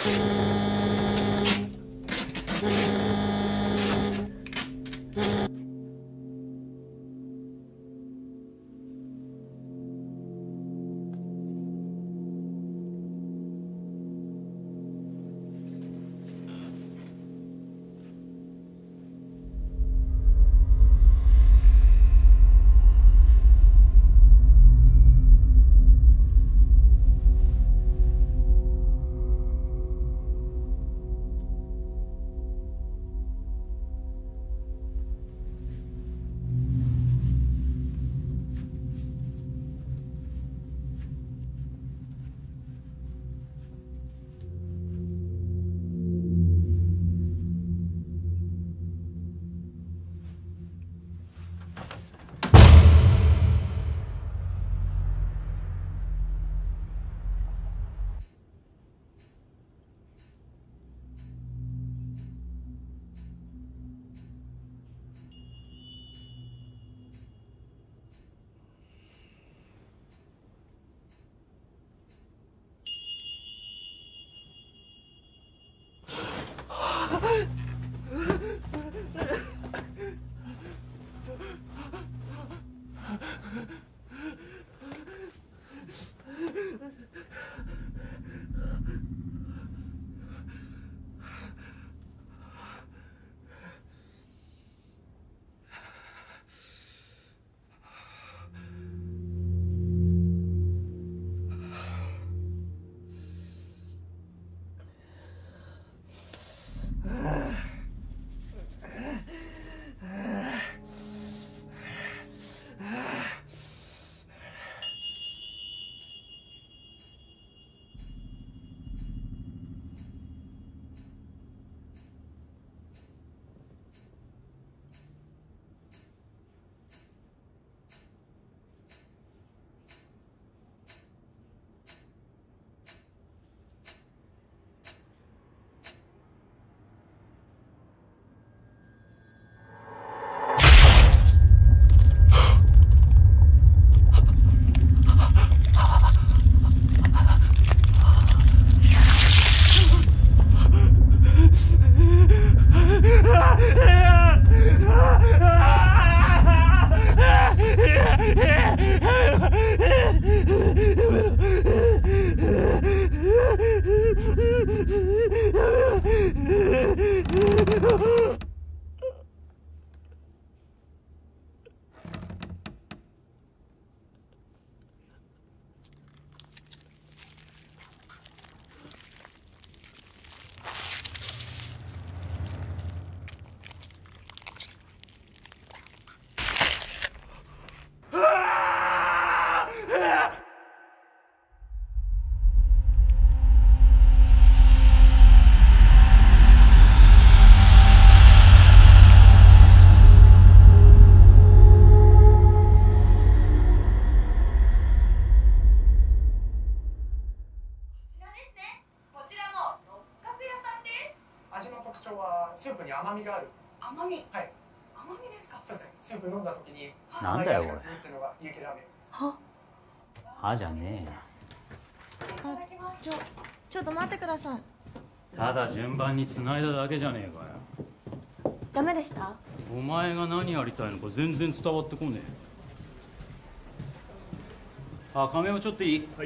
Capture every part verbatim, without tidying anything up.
なんだよこれ。ははじゃねえよ。 あ、ちょ、ちょっと待ってください。 ただ順番に繋いだだけじゃねえかよ。 ダメでした？ お前が何やりたいのか全然伝わってこねえ。あ、亀山ちょっといい？はい。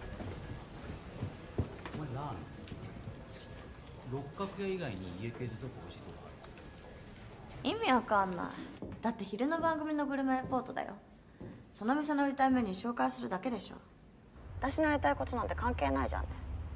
お前ラーメン好き？六角屋以外に家系でどこ美味しいとこある？ 意味わかんない。だって昼の番組のグルメレポートだよ。その店の売りたいメニュー紹介するだけでしょ。私のやりたいことなんて関係ないじゃんね。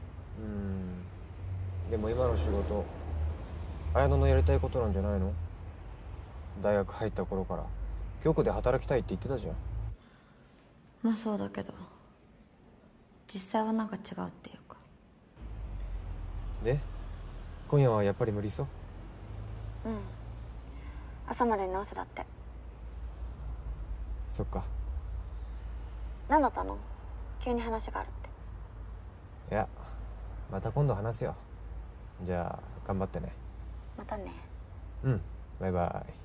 うん。でも今の仕事綾乃のやりたいことなんじゃないの？大学入った頃から京子で働きたいって言ってたじゃん。 まあそうだけど実際はなんか違うっていうか。 で今夜はやっぱり無理そう？ うん、朝までに直せだって。 そっか。 何だったの？急に話があるって。 いや、また今度話すよ。じゃあ頑張ってね。 またね。 うん、バイバイ。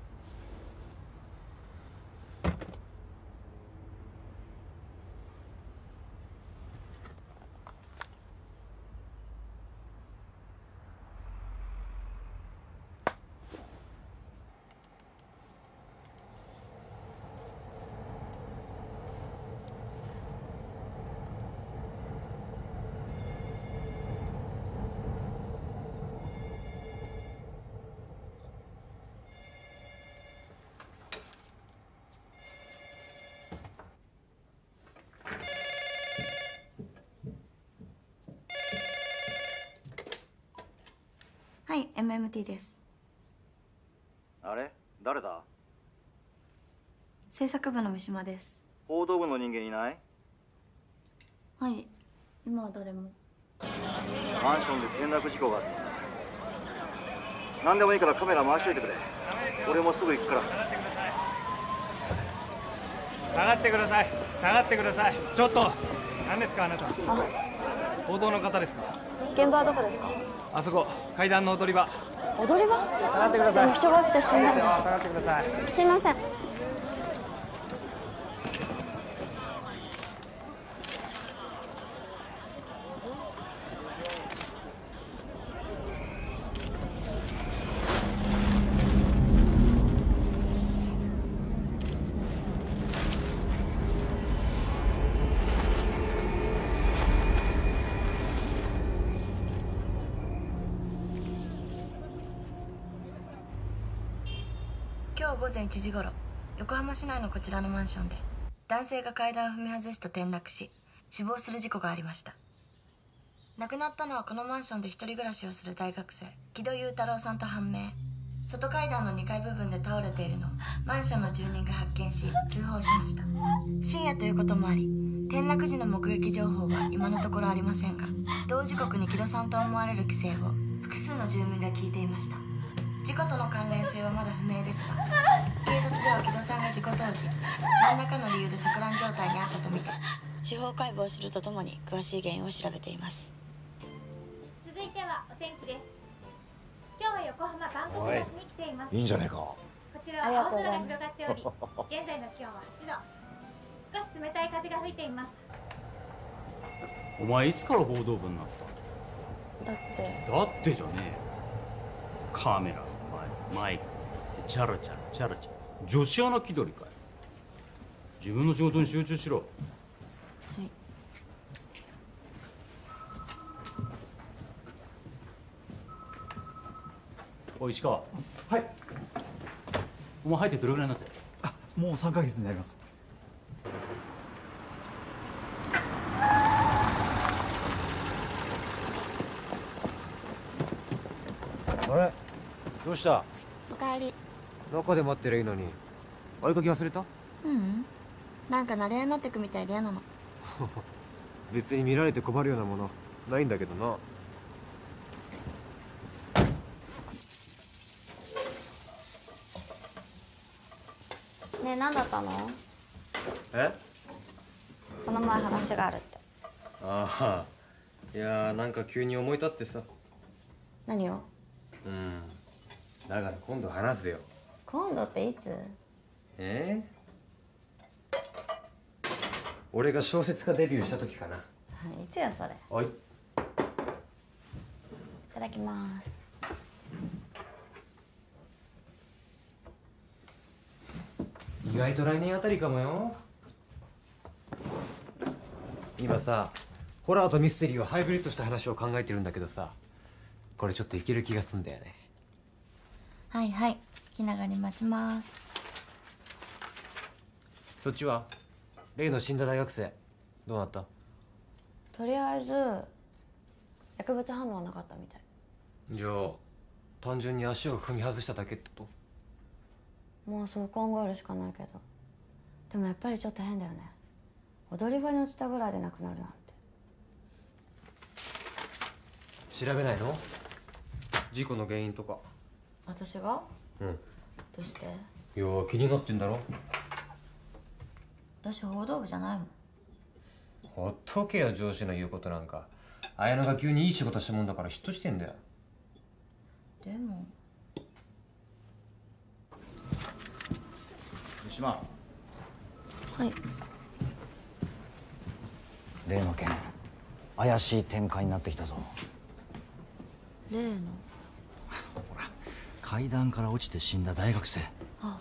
はい、エムエムティー です。 あれ誰だ？ 制作部の三島です。 報道部の人間いない？ はい、今は誰も。 マンションで転落事故があった。何でもいいからカメラ回しといてくれ。俺もすぐ行くから。 下がってください、下がってください。ちょっと何ですかあなた？ あ、 報道の方ですか？ 現場はどこですか？ あそこ、階段の踊り場。 踊り場？ 下がってください。 でも人が来て死んだんじゃん。 下がってください。 すいません。 今日午前いちじ頃、横浜市内のこちらのマンションで男性が階段を踏み外して転落し死亡する事故がありました。亡くなったのはこのマンションで一人暮らしをする大学生木戸裕太郎さんと判明。外階段のにかい部分で倒れているのをマンションの住人が発見し通報しました。深夜ということもあり、転落時の目撃情報は今のところありませんが、同時刻に木戸さんと思われる奇声を複数の住民が聞いていました。事故との関連性はまだ不明ですが、警察では木戸さんが事故当時何らかの理由で錯乱状態にあったとみて司法解剖するとともに詳しい原因を調べています。 続いてはお天気です。今日は横浜万国橋に来ています。 いいんじゃねえか。 こちらは青空が広がっており、現在の気温ははちど。少し冷たい風が吹いています。 お前いつから報道部になっだってた？だってじゃねえよ。カメラ、マイク、チャラチャラチャラチャラ。女子アナ気取りかよ。自分の仕事に集中しろ。 はい。 おい石川。 はい。 お前入ってどれぐらいになってる？ あ、もうさんかげつになります。 あれどうした？ おかえり。 中で待ってりゃいいのに。合鍵忘れた？ ううんなんか慣れ合いになってくみたいで嫌なの。 別に見られて困るようなものないんだけどな。 ねえ、何だったの？ え？ この前話があるって。 ああ、いやーなんか急に思い立ってさ。 何を？ うんだから今度話すよ。 今度っていつ？ えー、俺が小説家デビューした時かな。 いつよそれ。 おい。いただきます。 意外と来年あたりかもよ。今さホラーとミステリーをハイブリッドした話を考えてるんだけどさ、これちょっといける気がすんだよね。 はいはい、気長に待ちます。 そっちは例の死んだ大学生どうなった？ とりあえず薬物反応はなかったみたい。 じゃあ単純に足を踏み外しただけってこと？ もうそう考えるしかないけど、でもやっぱりちょっと変だよね。踊り場に落ちたぐらいで亡くなるなんて。 調べないの？事故の原因とか。 私が？ うん。 どうして？ いや気になってんだろ。 私報道部じゃないもん。 ほっとけよ、上司の言うことなんか。綾乃が急にいい仕事したもんだから嫉妬してんだよ。 でも三島、 はい。 例の件怪しい展開になってきたぞ。 例の？ ほら階段から落ちて死んだ大学生。 あ、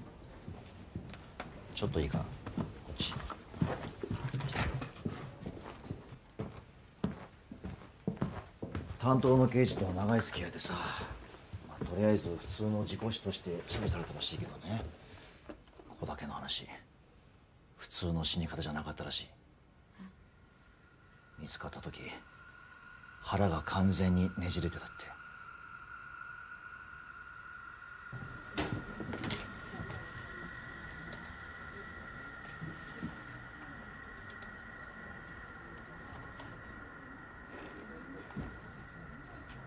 ちょっといいか、こっち。担当の刑事とは長い付き合いでさ、まあ、とりあえず普通の事故死として処理されたらしいけどね。ここだけの話、普通の死に方じゃなかったらしい。見つかった時腹が完全にねじれてたって。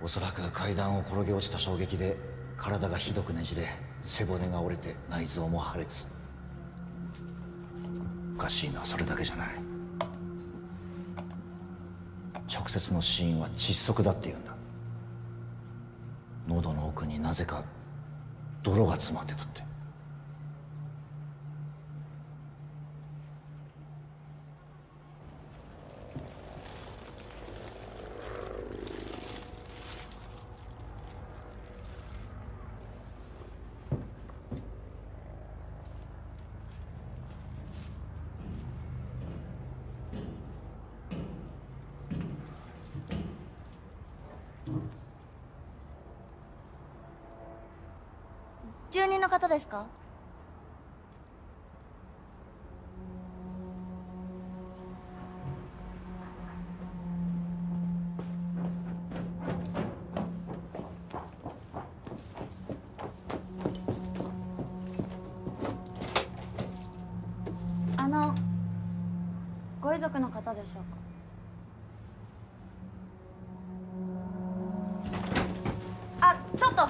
おそらく階段を転げ落ちた衝撃で体がひどくねじれ、背骨が折れて内臓も破裂。おかしいのはそれだけじゃない。直接の死因は窒息だって言うんだ。喉の奥になぜか泥が詰まってたって。 住人の方ですか？あのご遺族の方でしょうか？あ、ちょっと。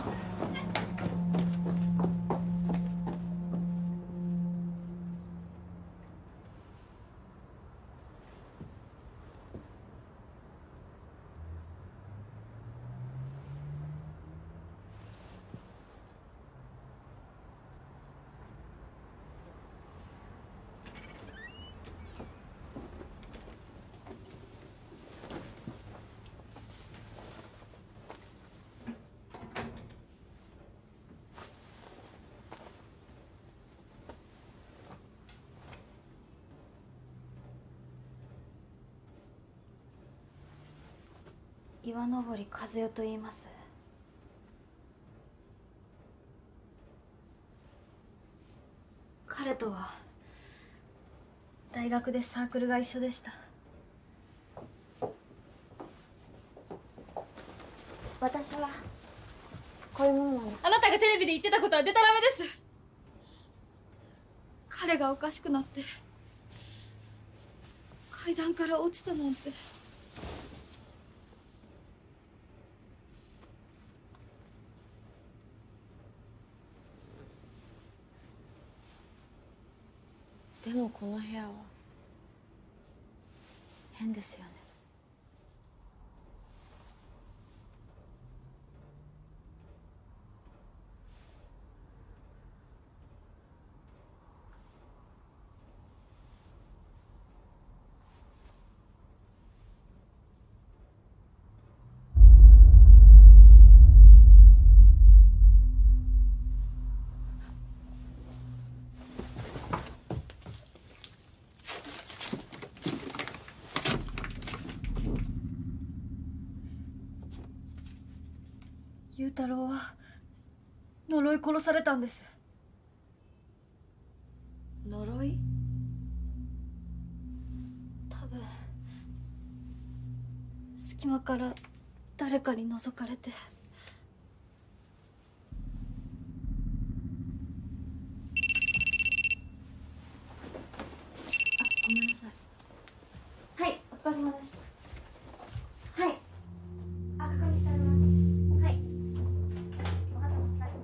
岩登和代と言います。彼とは大学でサークルが一緒でした。私はこういうものなんです。 あなたがテレビで言ってたことはデタラメです。彼がおかしくなって階段から落ちたなんて。 でもこの部屋は変ですよね。 雄太郎は呪い殺されたんです。 呪い？ 多分隙間から誰かに覗かれて。 あ、ごめんなさい。はい、お疲れ様です。はい。あ、確認してあります。はい。分かってます。大丈夫です。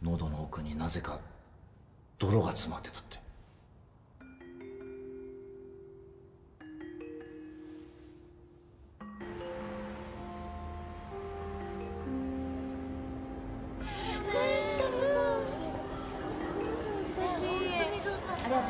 喉の奥になぜか泥が詰まってたって。 しかもさ、すっごい上手だし、本当に上手だった。ありがとうございます。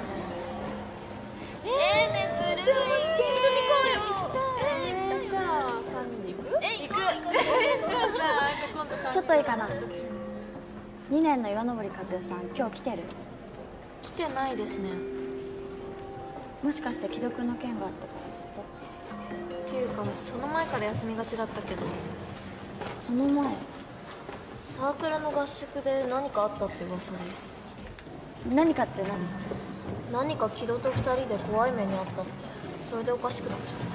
えー、ね、ずるい。一緒に行こうよ。えー、じゃあ三人で行く？え、行く。じゃあさ、じゃあ今度さ。ちょっといいかな。にねんの岩登和代さん、今日来てる？ 来てないですね。 もしかして既読の件があったからずっと？ っていうかその前から休みがちだったけど。 その前？ サークルの合宿で何かあったって噂です。 何かって何？ 何か木戸と二人で怖い目にあったって。それでおかしくなっちゃったって。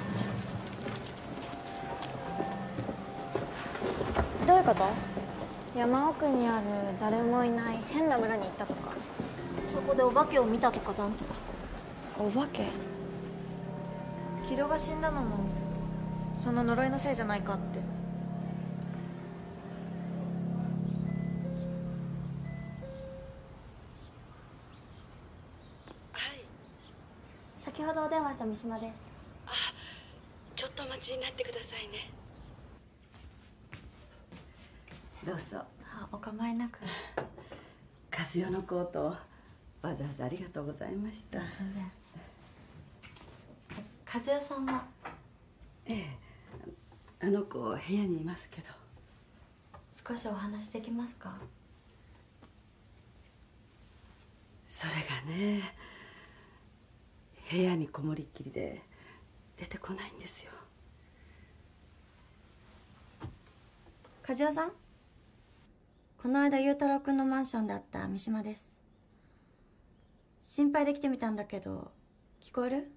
どういうこと？山奥にある誰もいない変な村に行ったとか？ そこでお化けを見たとかなんとか。 お化け？ 木戸が死んだのもその呪いのせいじゃないかって。 先ほどお電話した三島です。 あ、ちょっとお待ちになってくださいね。どうぞ。 あ、お構いなく。 和代のコートわざわざありがとうございました。 全然。和代さんは？ ええ、あの子部屋にいますけど。 少しお話できますか？ それがね、部屋にこもりっきりで出てこないんですよ。 和代さん、この間雄太郎くんのマンションで会った三島です。心配で来てみたんだけど聞こえる？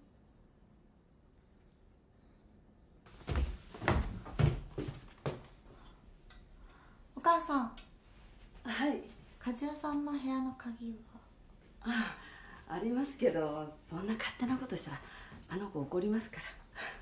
お母さん。 はい。 和代さんの部屋の鍵は？ ああ、ありますけど、そんな勝手なことしたらあの子怒りますから。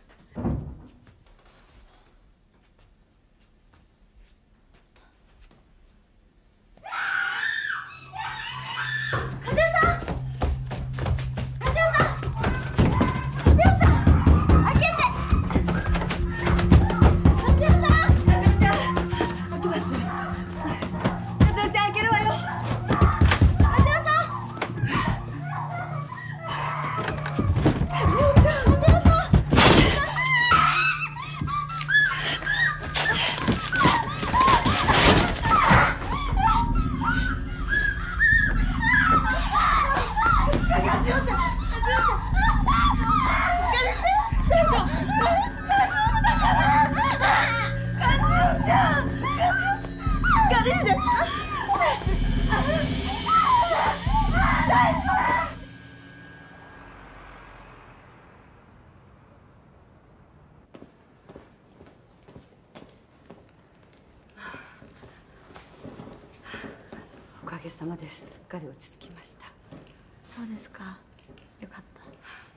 おかげさまですっかり落ち着きました。 そうですか。よかった。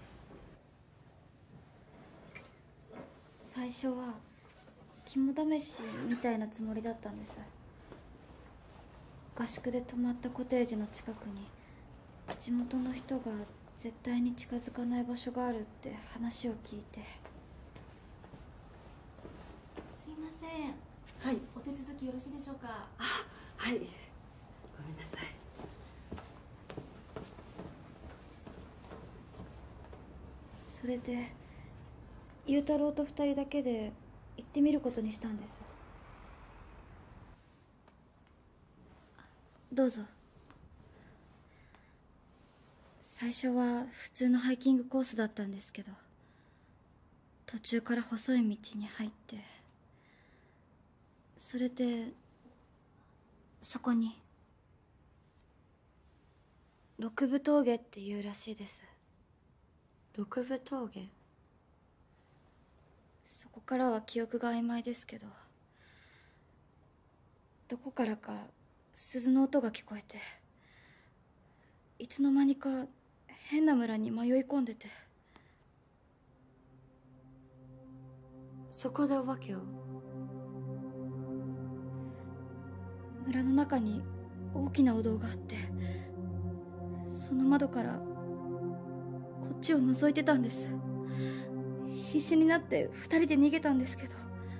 最初は肝試しみたいなつもりだったんです。合宿で泊まったコテージの近くに地元の人が絶対に近づかない場所があるって話を聞いて。 すいません。 はい。 お手続きよろしいでしょうか？ あ、はい。ごめんなさい。 それで雄太郎と二人だけで行ってみることにしたんです。どうぞ。最初は普通のハイキングコースだったんですけど、途中から細い道に入って、それでそこに六分峠っていうらしいです。 六分峠？ そこからは記憶が曖昧ですけど、どこからか鈴の音が聞こえて、いつの間にか変な村に迷い込んでて。 そこでお化けを？ 村の中に大きなお堂があって、その窓からこっちを覗いてたんです。必死になって二人で逃げたんですけど、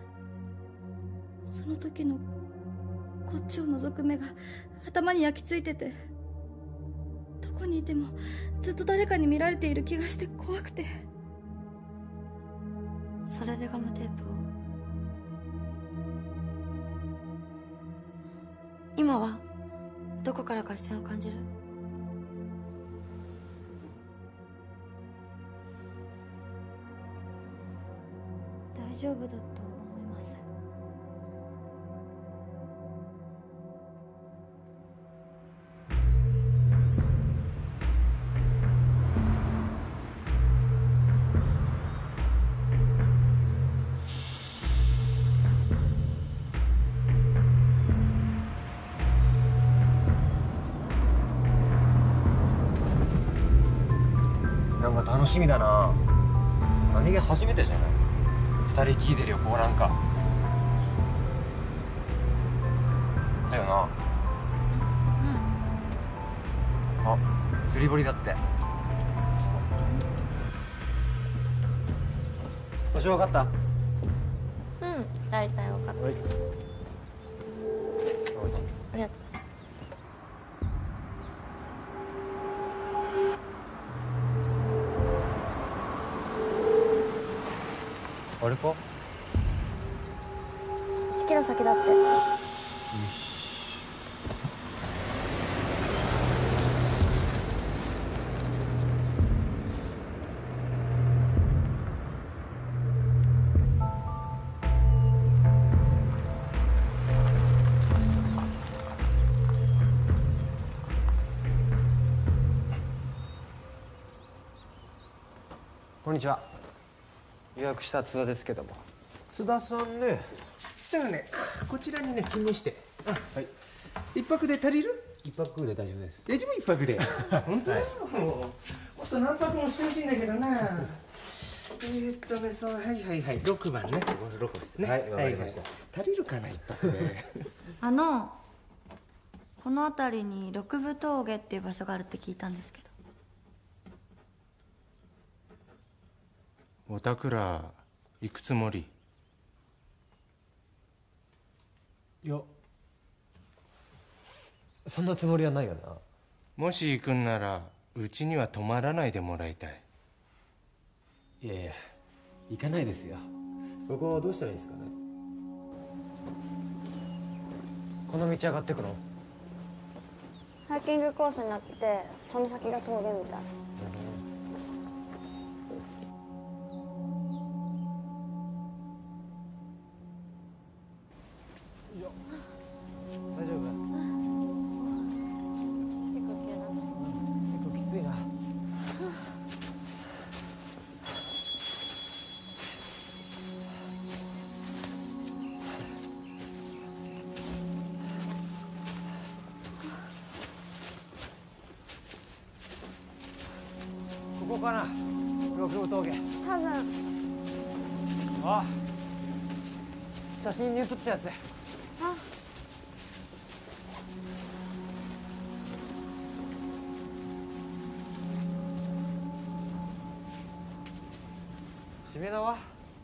その時のこっちを覗く目が頭に焼き付いてて、どこにいてもずっと誰かに見られている気がして怖くて。 それでガムテープを。今はどこからか視線を感じる？ 大丈夫だと思います。 なんか楽しみだな。何気初めてじゃない？二人きりで旅行なんか。だよな。あ、釣り堀だって。そう。場所分かった？ うん、大体分かった。 はい。 ありがとう。 あれか？ いちキロ先だって。 よし。こんにちは。予約した津田ですけども。 津田さんね、したらね、こちらにね、勤務して。うん、はい。一泊で足りる？ 一泊で大丈夫です。 え、自分一泊で。本当だよ。もっと何泊もしてほしいんだけどな。えーっとね、そう、はいはいはい、六番ね、六ですね。 はい、わかりました。 足りるかな、一泊で。 あの、この辺りに六分峠っていう場所があるって聞いたんですけど。 おたくら行くつもり？ いや、そんなつもりはないよな。 もし行くんならうちには泊まらないでもらいたい。 いやいや、行かないですよ。ここどうしたらいいですかね？この道上がってくの？ ハイキングコースになってて、その先が峠みたい。 大丈夫？ 結構急だ。 結構きついな。ここかな、六分峠。 多分。 あ、写真に写ったやつ。 あ。 しめ縄？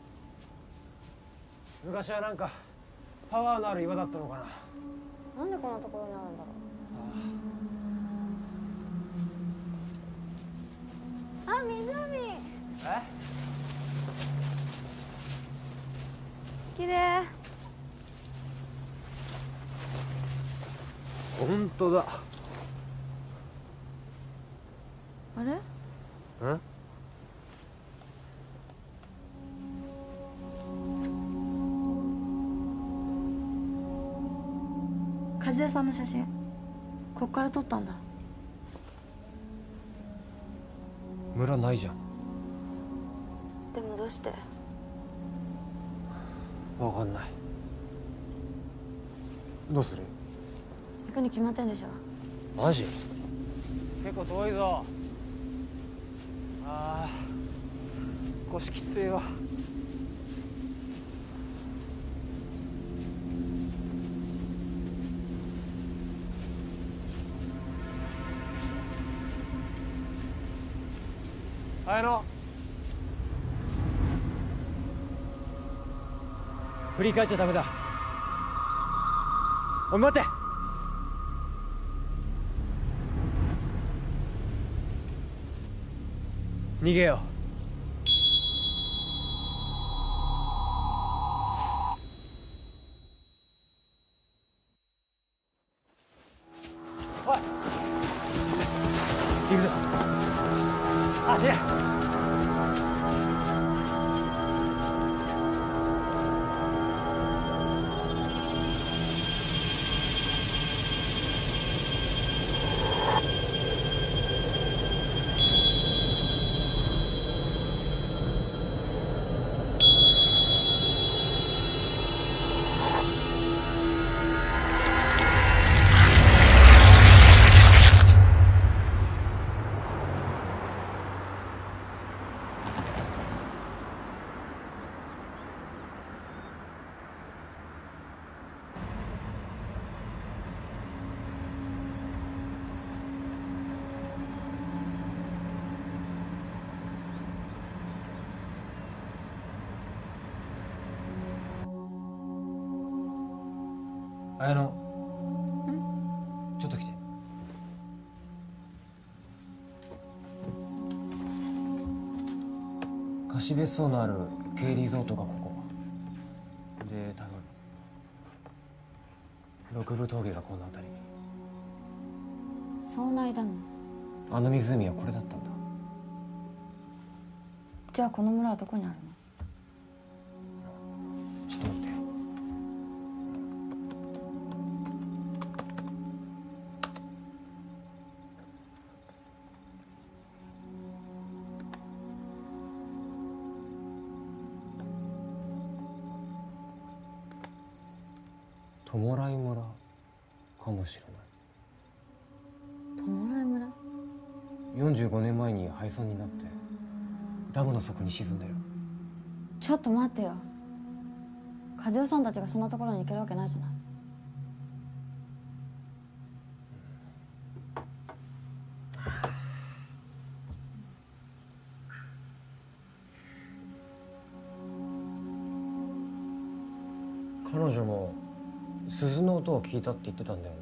昔はなんかパワーのある岩だったのかな。 なんでこんなところにあるんだろう。あ、湖。 え？ 綺麗。 本当だ。 あれ？ ん？ 和代さんの写真、こっから撮ったんだ。 村ないじゃん。 でもどうして？ わかんない。どうする？ 行くに決まってんでしょ。 マジ？結構遠いぞ。ああ、腰きついわ。 綾乃、振り返っちゃダメだ。おい待て。逃げよう。おい行くぞ。走れ。綾乃、ちょっと来て。貸別荘のある K リゾートがここで、多分六分峠がこの辺りに。 遭内ダム。 あの湖はこれだったんだ。 じゃあこの村はどこにあるの？ ちょっと待って。弔い村かもしれない。 弔い村？ よんじゅうごねんまえに廃村になってダムの底に沈んでる。 ちょっと待ってよ。和代さんたちがそんなところに行けるわけないじゃない。 彼女も鈴の音を聞いたって言ってたんだよな、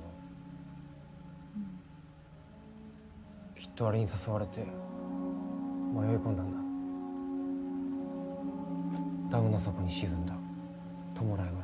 うん、きっとあれに誘われて迷い込んだんだ。ダムの底に沈んだ弔い村に。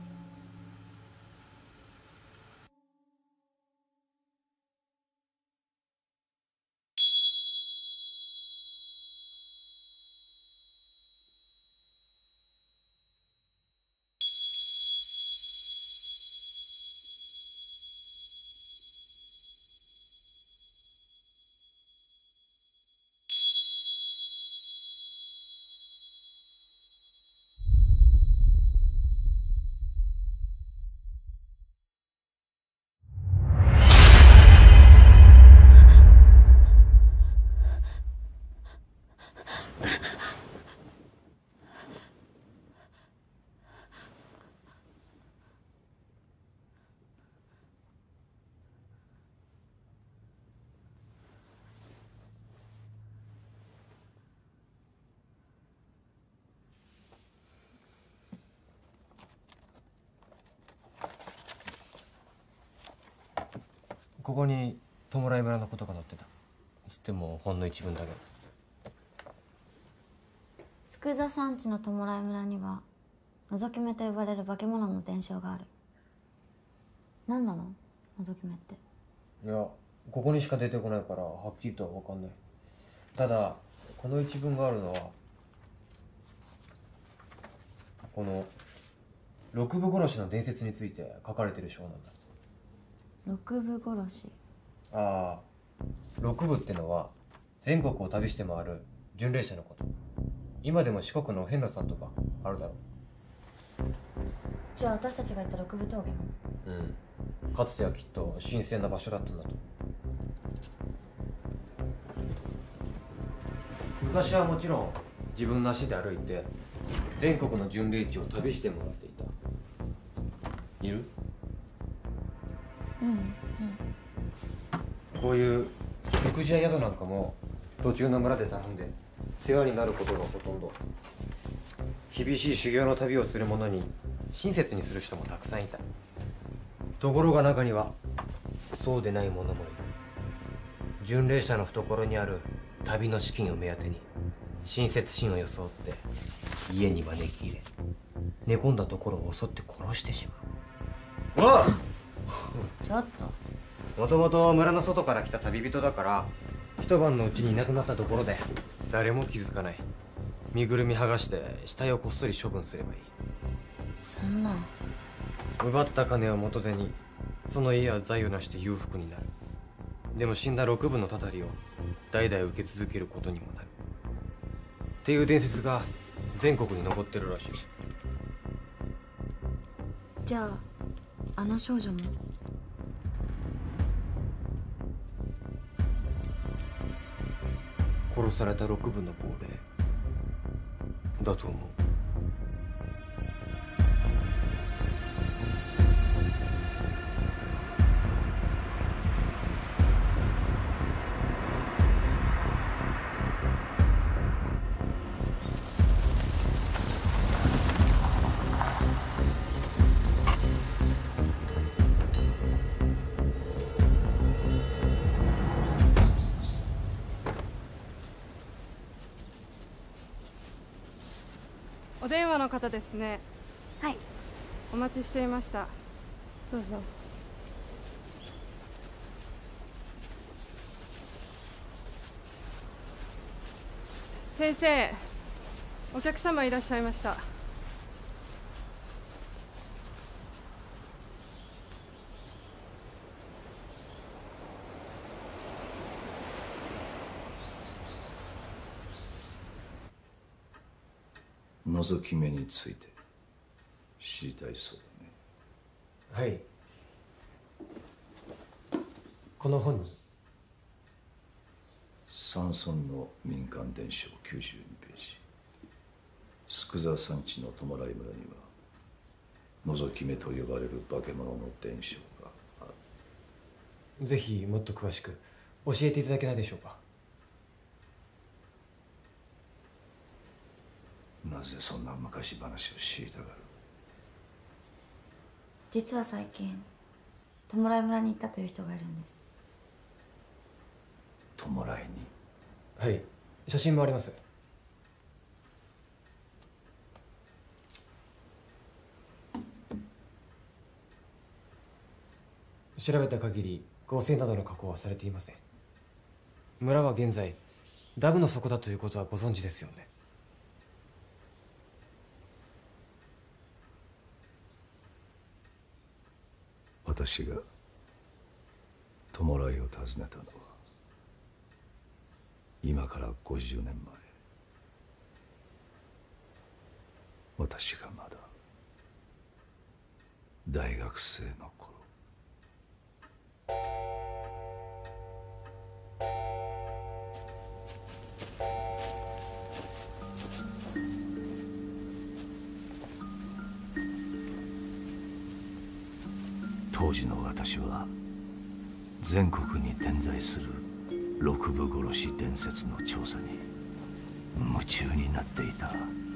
ここに弔い村のことが載ってた。つってもほんの一文だけど。 佃座山地の弔い村には覗き目と呼ばれる化け物の伝承がある。何なの覗き目って？ いや、ここにしか出てこないからはっきりとは分かんない。ただこの一文があるのはこの六部殺しの伝説について書かれてる章なんだ。 六部殺し。 ああ、六部ってのは全国を旅して回る巡礼者のこと。今でも四国の遍路さんとかあるだろう。 じゃあ私たちが行った六部峠も？ うん、かつてはきっと神聖な場所だったんだと。昔はもちろん自分の足で歩いて全国の巡礼地を旅して回っていた。いる？ うん、うん。 こういう食事や宿なんかも途中の村で頼んで世話になることがほとんど。厳しい修行の旅をする者に親切にする人もたくさんいた。ところが中にはそうでない者もいる。巡礼者の懐にある旅の資金を目当てに親切心を装って家に招き入れ、寝込んだところを襲って殺してしまう。おいちょっと。 もともと村の外から来た旅人だから、一晩のうちにいなくなったところで誰も気づかない。身ぐるみ剥がして死体をこっそり処分すればいい。 そんな。 奪った金を元手にその家や財を成して裕福になる。でも死んだ六分のたたりを代々受け続けることにもなるっていう伝説が全国に残ってるらしい。 じゃああの少女も。 殺された六分の亡霊だと思う。 お電話の方ですね。 はい。 お待ちしていました。どうぞ。先生、お客様いらっしゃいました。 覗き目について知りたいそうだね。 はい。この本に山村の民間伝承きゅうじゅうにページ。宿座山地の弔村には覗き目と呼ばれる化け物の伝承がある。 ぜひもっと詳しく教えていただけないでしょうか。 なぜそんな昔話を知りたがる？ 実は最近弔い村に行ったという人がいるんです。 弔いに？ はい、写真もあります。調べた限り合成などの加工はされていません。村は現在ダムの底だということはご存知ですよね。 私が弔いを訪ねたのは今からごじゅうねんまえ。私がまだ大学生の頃。当時の私は全国に点在する六部殺し伝説の調査に夢中になっていた。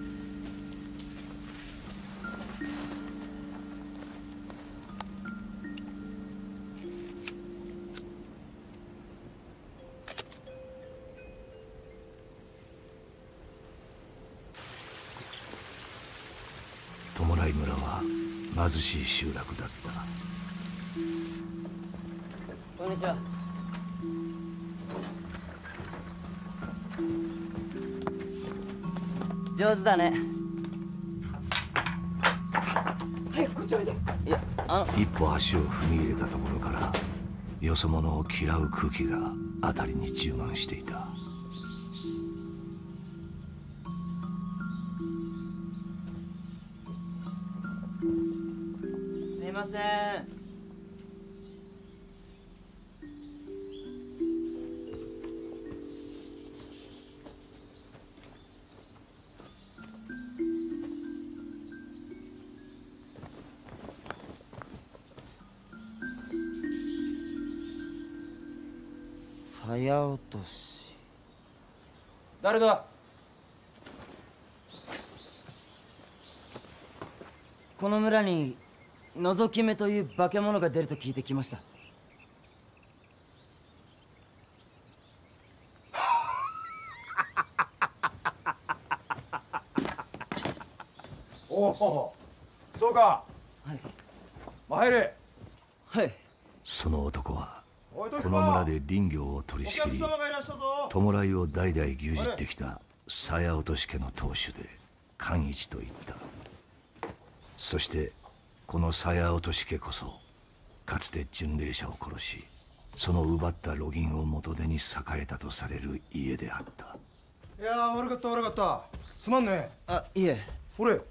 弔い村は貧しい集落だった。 こんにちは。上手だね。 はい、こっちおいで。 いや、あの一歩足を踏み入れたところからよそ者を嫌う空気が辺りに充満していた。 すいません。鞘落とし。 誰だ？ この村に覗き目という化け物が出ると聞いてきました。 おお、そうか。 はい。 まあ入れ。 はい。 その男はおい、 この村で林業を取り仕切り、弔いを代々牛耳ってきた鞘落とし家の当主で寛一といった。そしてこの鞘落とし家こそかつて巡礼者を殺し、その奪った路銀を元手に栄えたとされる家であった。 いやー、悪かった悪かった。すまんね。 あ、いえ。 これ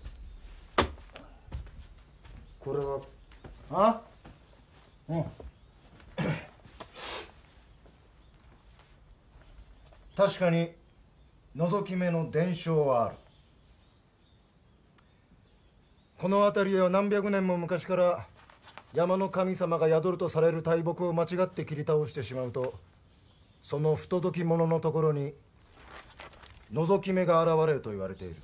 これはあうん確かに覗き目の伝承はある。この辺りでは何百年も昔から山の神様が宿るとされる大木を間違って切り倒してしまうと、その不届き者のところに覗き目が現れると言われている。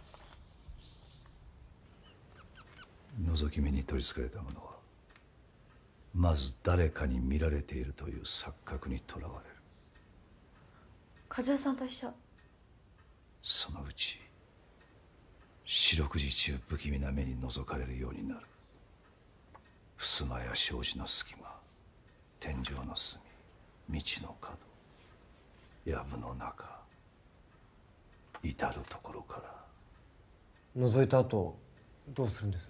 覗き目に取りつかれた者はまず誰かに見られているという錯覚にとらわれる。 和也さんと一緒。 そのうち四六時中不気味な目に覗かれるようになる。襖や障子の隙間、天井の隅、道の角、藪の中、至る所から。 覗いた後どうするんです？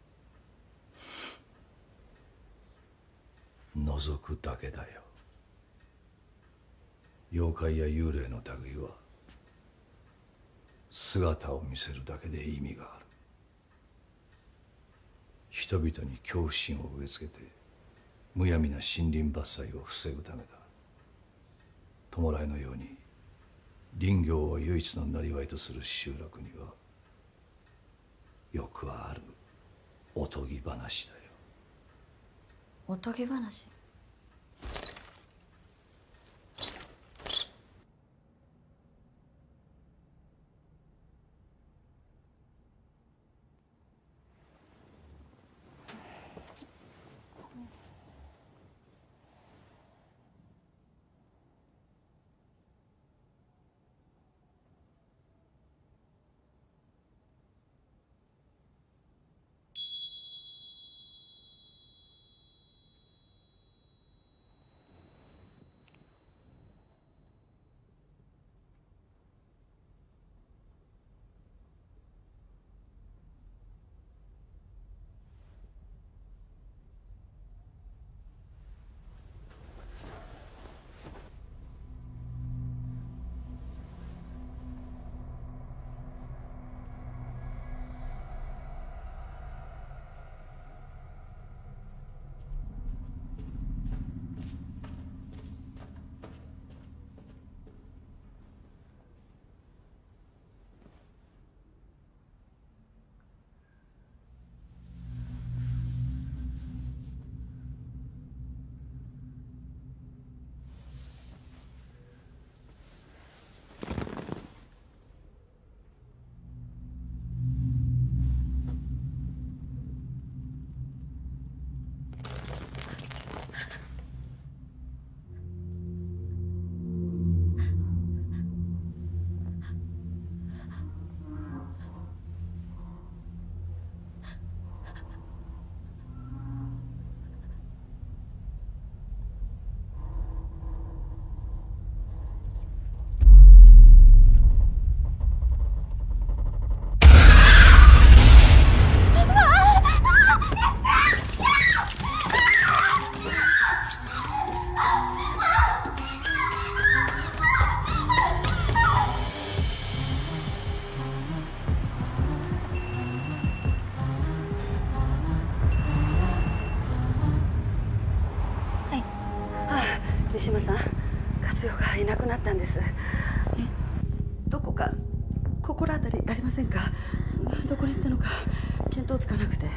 覗くだけだよ。妖怪や幽霊の類は姿を見せるだけで意味がある。人々に恐怖心を植え付けてむやみな森林伐採を防ぐためだ。弔いのように林業を唯一の生業とする集落にはよくあるおとぎ話だよ。 おとぎ話？ 三島さん、勝代がいなくなったんです。え、どこか心当たりありませんか？どこに行ったのか見当つかなくて。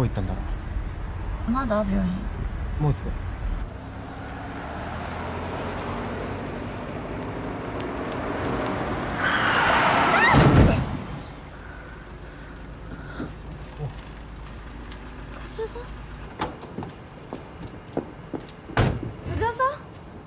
こ行ったんだろう。まだ病院。 もうすぐ。 梶谷さん、梶谷さん。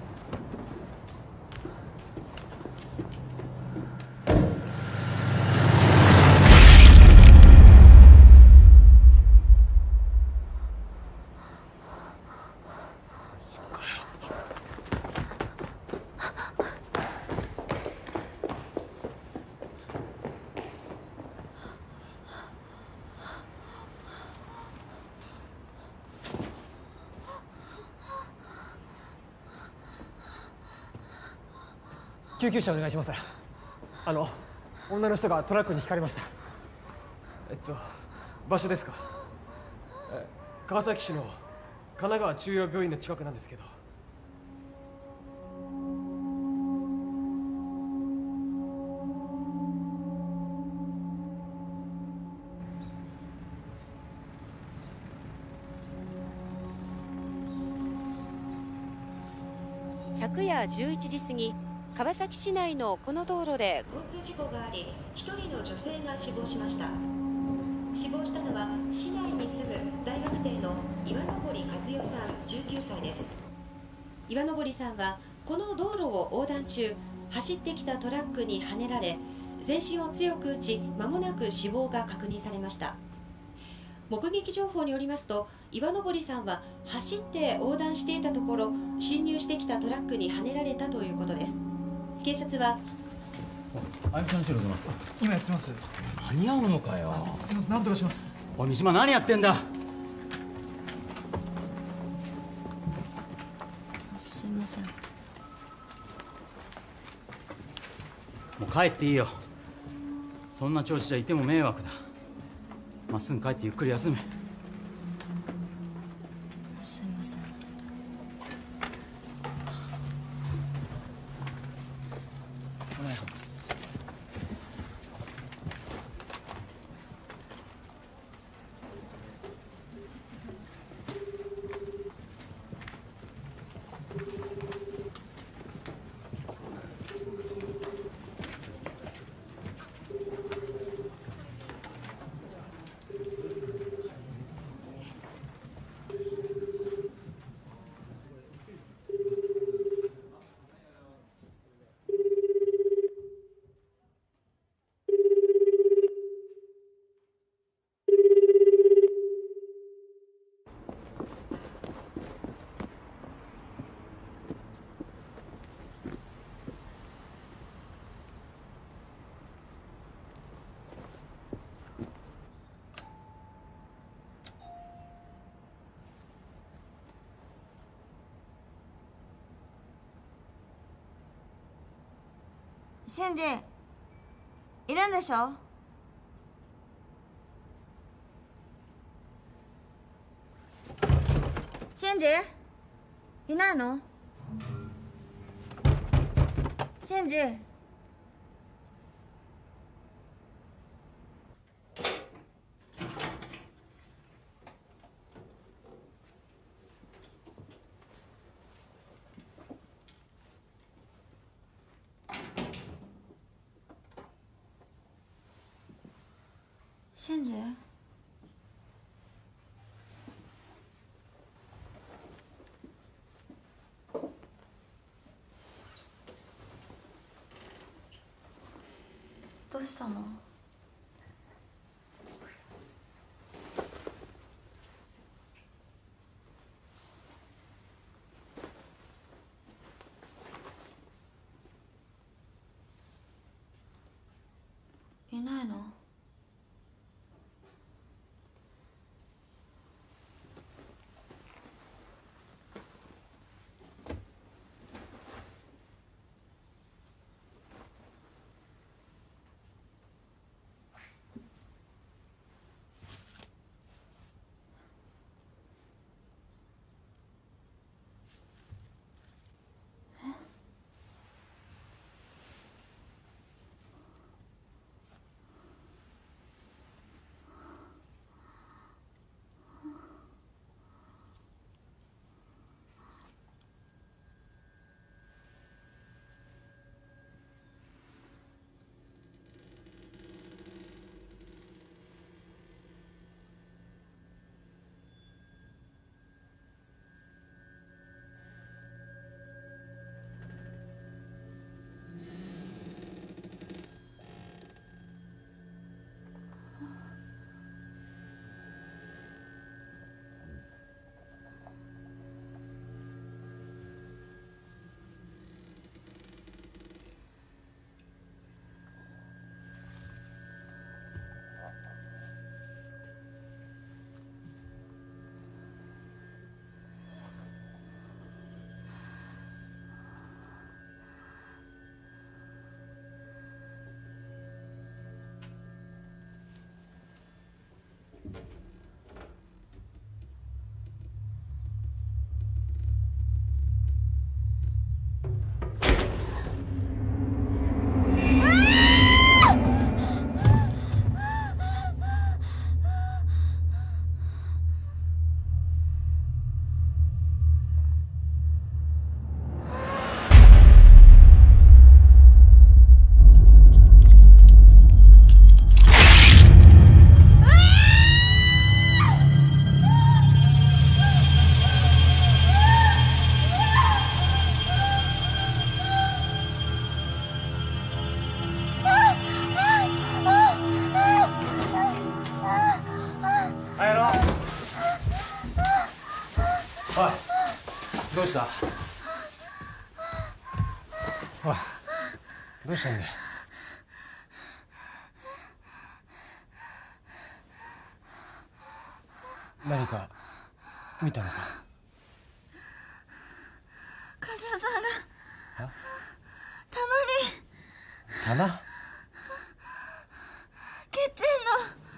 救急車お願いします。あの女の人がトラックにひかれました。えっと場所ですか？え川崎市の神奈川中央病院の近くなんですけど。 昨夜じゅういちじ過ぎ、川崎市内のこの道路で交通事故があり、一人の女性が死亡しました。死亡したのは市内に住む大学生の岩登和代さんじゅうきゅうさいです。岩登さんはこの道路を横断中、走ってきたトラックにはねられ、全身を強く打ち、間もなく死亡が確認されました。目撃情報によりますと、岩登さんは走って横断していたところ、進入してきたトラックにはねられたということです。警察はあゆみちゃんの後ろどうなった？ 今やってます。 間に合うのかよ。 すみません、なんとかします。 おい三島、何やってんだ。 すいません。もう帰っていいよ。そんな調子じゃいても迷惑だ。まっすぐ帰ってゆっくり休め。 すいません。 お願いします。 シンジ、いるんでしょ？シンジ、いないの？シンジ。 シンジ？どうしたの？いないの？ おい、どうしたんだよ。何か見たのか。 和代さんがあ棚に棚キッチンの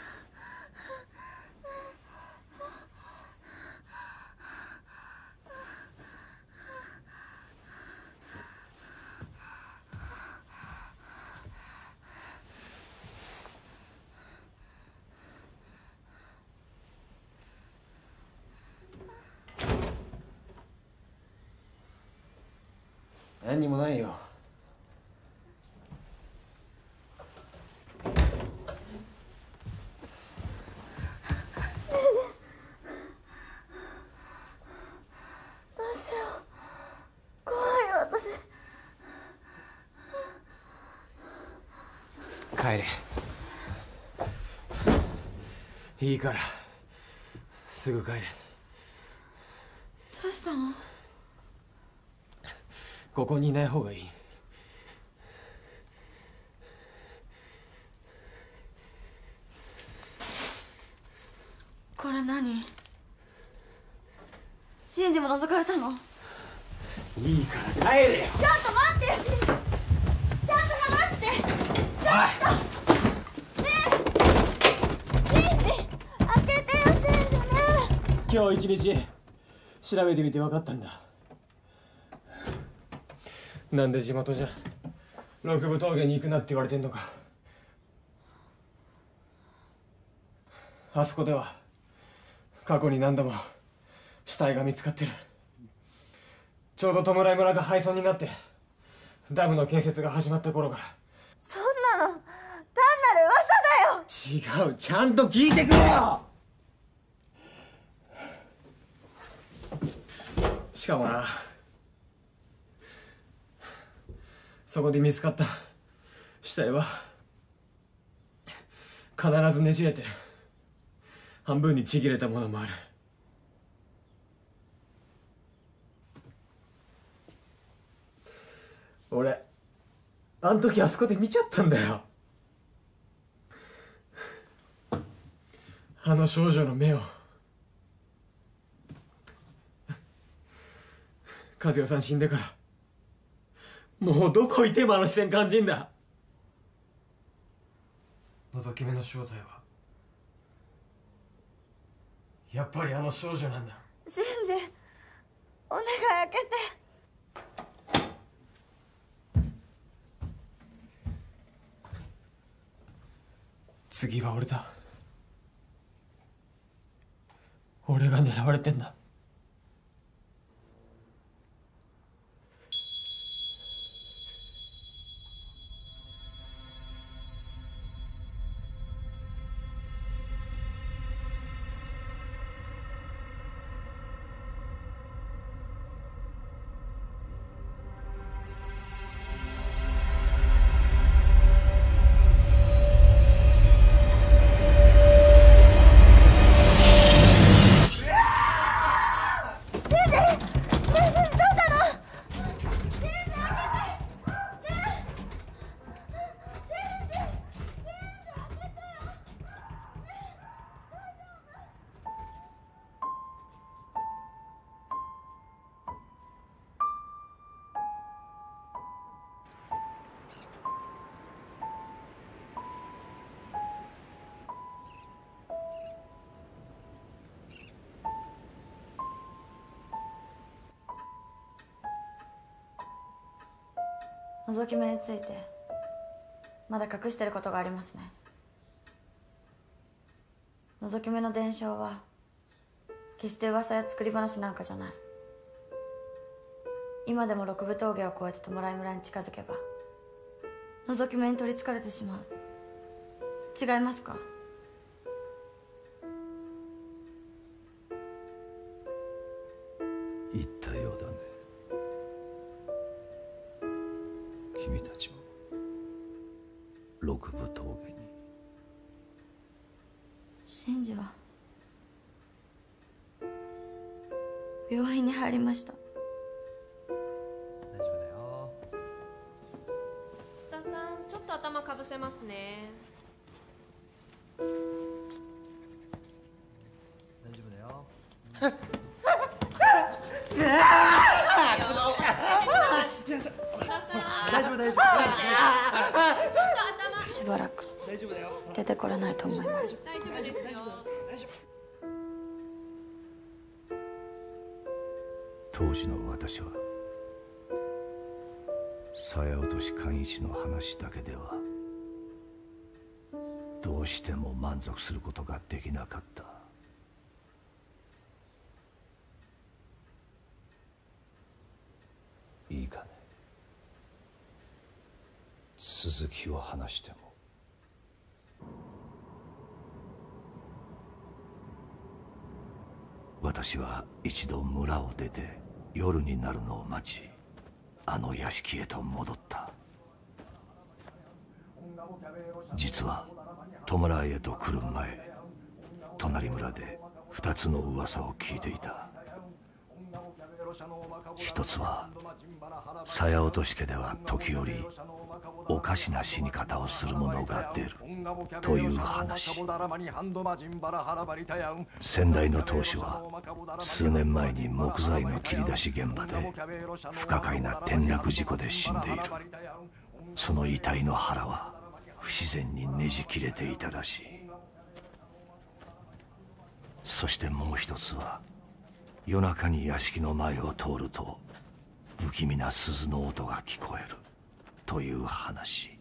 何にもないよ。 どうしよう、怖いよ私。 帰れ。いいからすぐ帰れ。 どうしたの？ ここにいない方がいい。 これ何？シンジも覗かれたの？ いいから帰れよ。 ちょっと待ってよ、シンジ。ちゃんと話して。ちょっとねえ、シンジ、開けてよ、シンジね。 今日一日調べてみて分かったんだ。なんで地元じゃ六分峠に行くなって言われてんのか。あそこでは過去に何度も死体が見つかってる。ちょうど弔い村が廃村になってダムの建設が始まった頃から。 そんなの単なる噂だよ。 違う、ちゃんと聞いてくれよ。しかもな、そこで見つかった死体は必ずねじれてる。半分にちぎれたものもある。俺あん時あそこで見ちゃったんだよ。あの少女の目を。和代さん死んでからもうどこいてもあの視線感じんだ。覗き目の正体はやっぱりあの少女なんだ。 シンジ、お願い開けて。 次は俺だ。俺が狙われてんだ。 覗き目についてまだ隠してることがありますね。覗き目の伝承は決して噂や作り話なんかじゃない。今でも六分峠を越えて弔い村に近づけば覗き目に取りつかれてしまう。違いますか？ 言ったようだね。君たちも六分峠に。 シンジは病院に入りました。 大丈夫だよ。 と頭かぶせますね。 大丈夫だよ。 大丈夫大丈夫。 しばらく出てこれないと思います。 大丈夫ですよ。 当時の私は鞘落とし寛一の話だけではどうしても満足することができなかった。いいかね、続きを話しても。私は一度村を出て夜になるのを待ち、あの屋敷へと戻った。実は弔いへと来る前、隣村で二つの噂を聞いていた。一つは鞘落とし家では時折おかしな死に方をする者が出るという話。先代の当主は数年前に木材の切り出し現場で不可解な転落事故で死んでいる。その遺体の腹は不自然にねじ切れていたらしい。そしてもう一つは夜中に屋敷の前を通ると不気味な鈴の音が聞こえるという話。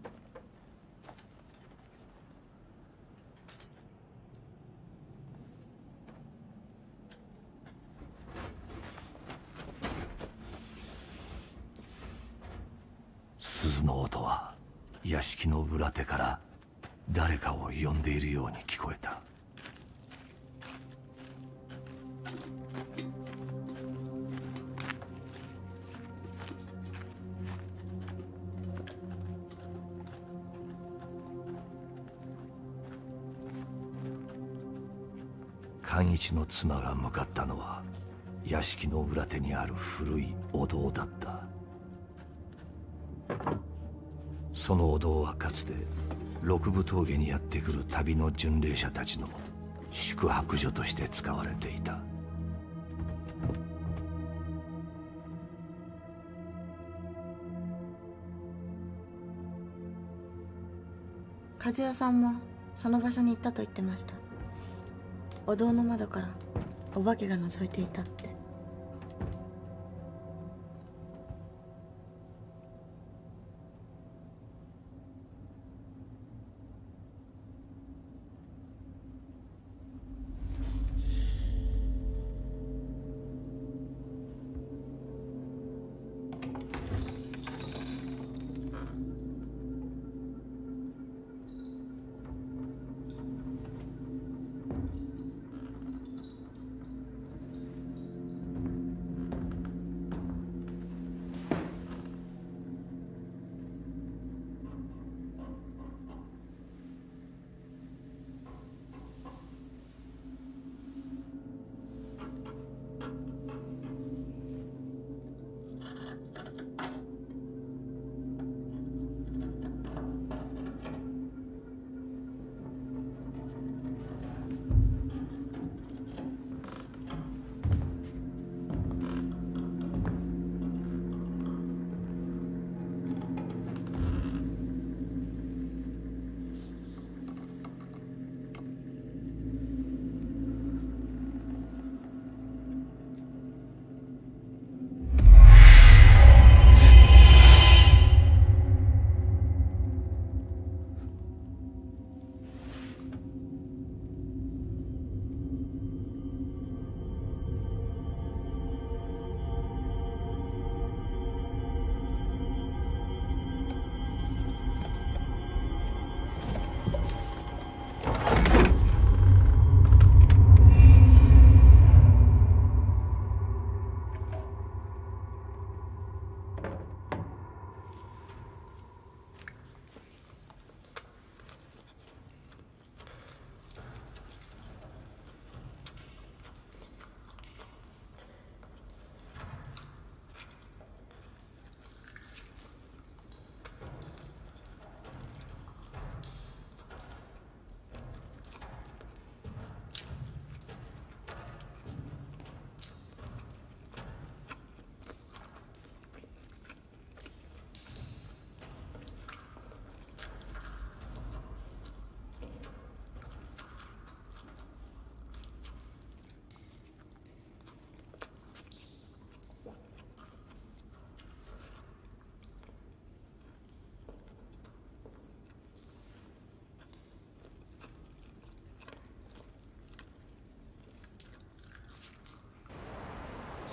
鈴の音は屋敷の裏手から誰かを呼んでいるように聞こえた。寛一の妻が向かったのは屋敷の裏手にある古いお堂だった。そのお堂はかつて六分峠にやってくる旅の巡礼者たちの宿泊所として使われていた。 和代さんもその場所に行ったと言ってました。お堂の窓からお化けが覗いていたって。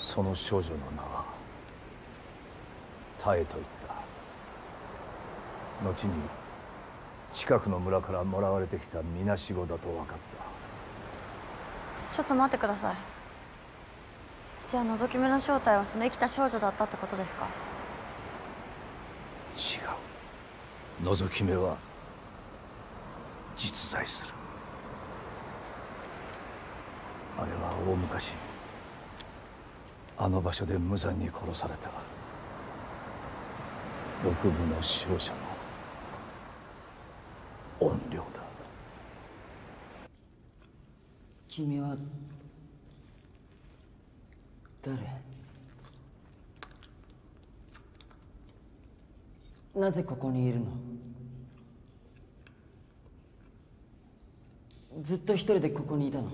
その少女の名はタエと言った。後に近くの村からもらわれてきたみなしごだと分かった。 ちょっと待ってください。じゃあ覗き目の正体はその生きた少女だったってことですか？ 違う。覗き目は実在する。あれは大昔あの場所で無残に殺された六部の少女の怨霊だ。 君は誰？なぜここにいるの？ずっと一人でここにいたの？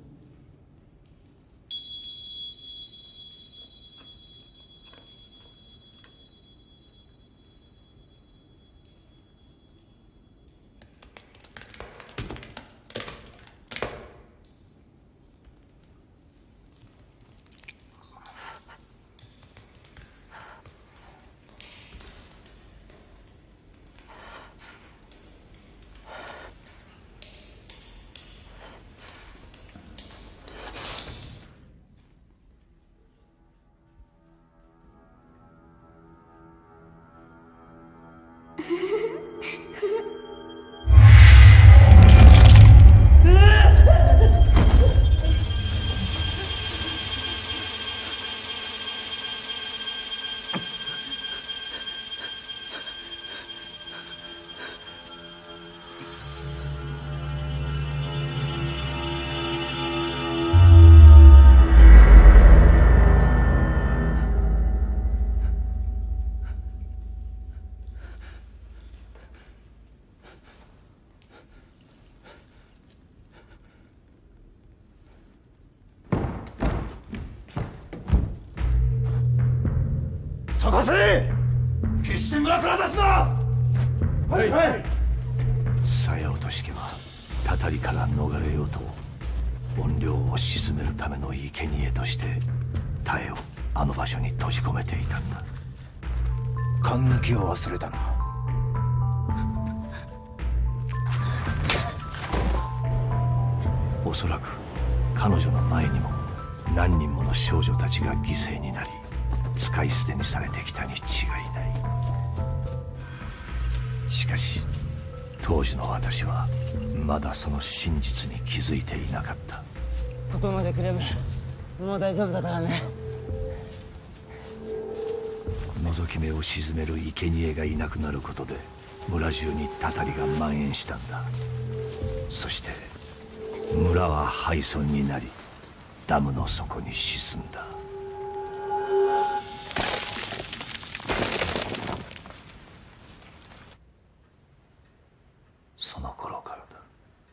探せ！決して村から出すな！はいはい。鞘落とし家はたたりから逃れようと怨霊を鎮めるための生贄としてタエをあの場所に閉じ込めていたんだ。 勘抜きを忘れたな。 おそらく彼女の前にも何人もの少女たちが犠牲になり使い捨てにされてきたに違いない。しかし当時の私はまだその真実に気づいていなかった。 ここまで来ればもう大丈夫だからね。 覗き目を鎮める生贄がいなくなることで村中にたたりが蔓延したんだ。そして村は廃村になりダムの底に沈んだ。その頃からだ。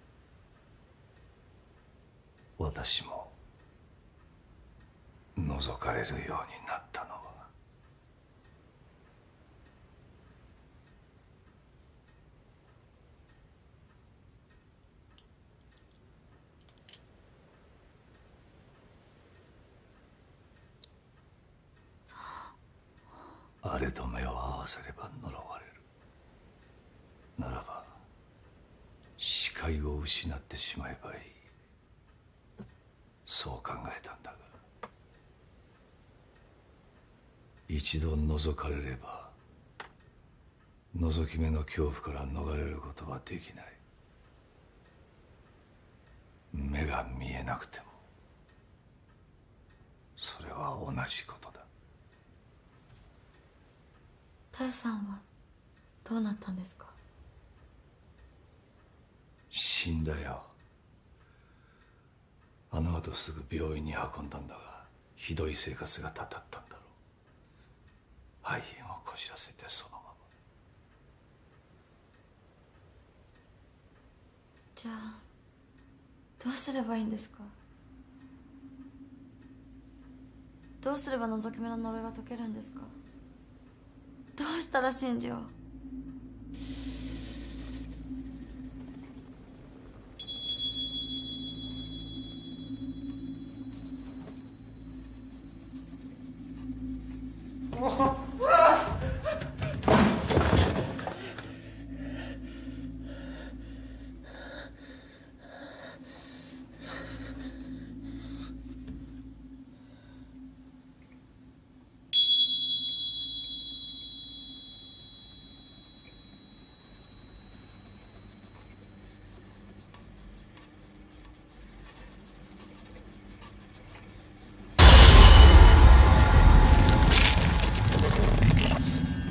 私も覗かれるようになったのは。あれと目を合わせれば呪われる。ならば視界を失ってしまえばいい。そう考えたんだが、一度覗かれれば覗き目の恐怖から逃れることはできない。目が見えなくてもそれは同じことだ。 タエさんはどうなったんですか？ 死んだよ。あの後すぐ病院に運んだんだがひどい生活がたたったんだろう。肺炎をこじらせてそのまま。 じゃあどうすればいいんですか？どうすれば覗き目の呪いが解けるんですか？どうしたら信じよう。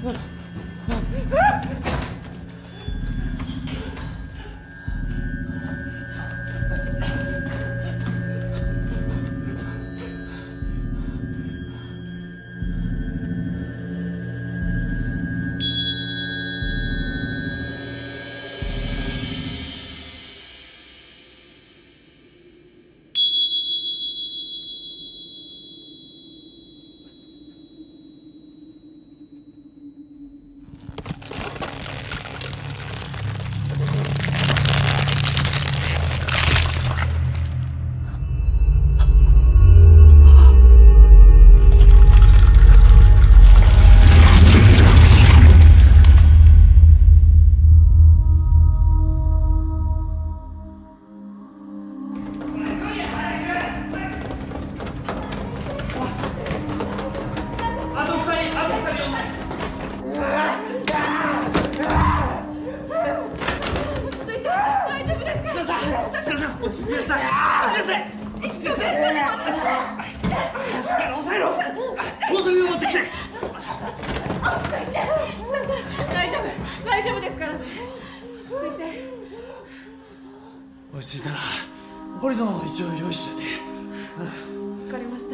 落ち着いたらホリゾンを一応用意しといて。 わかりました。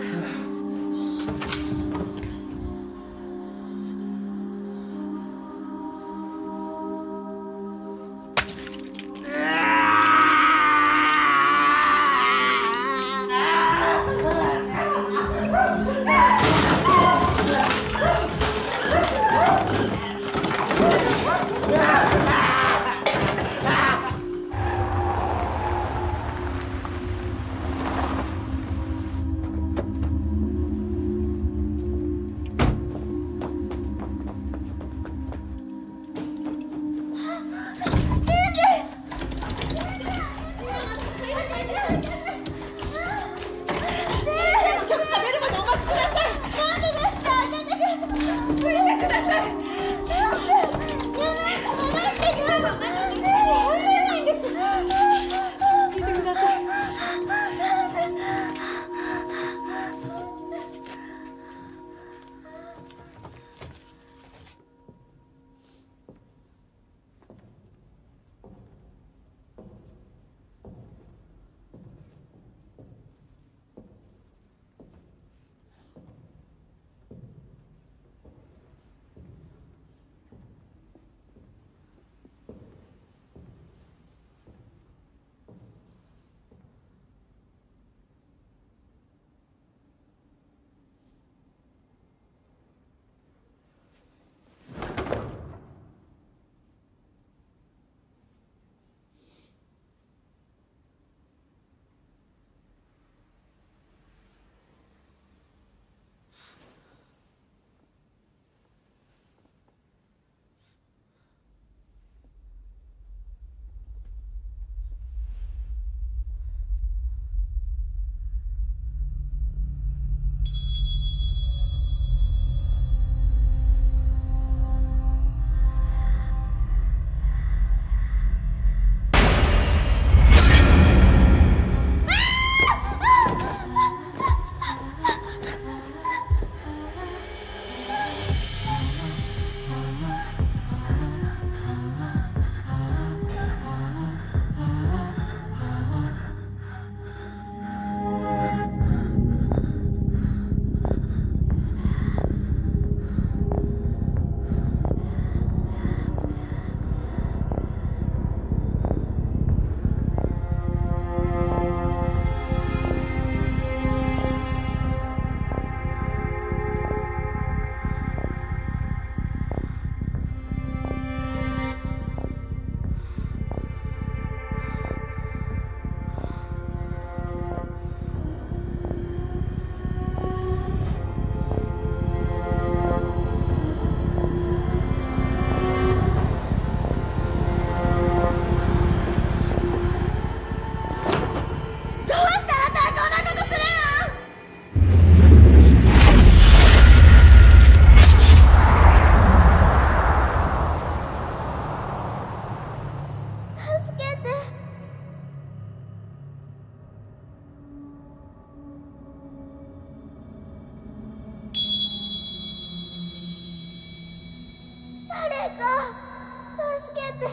助けて。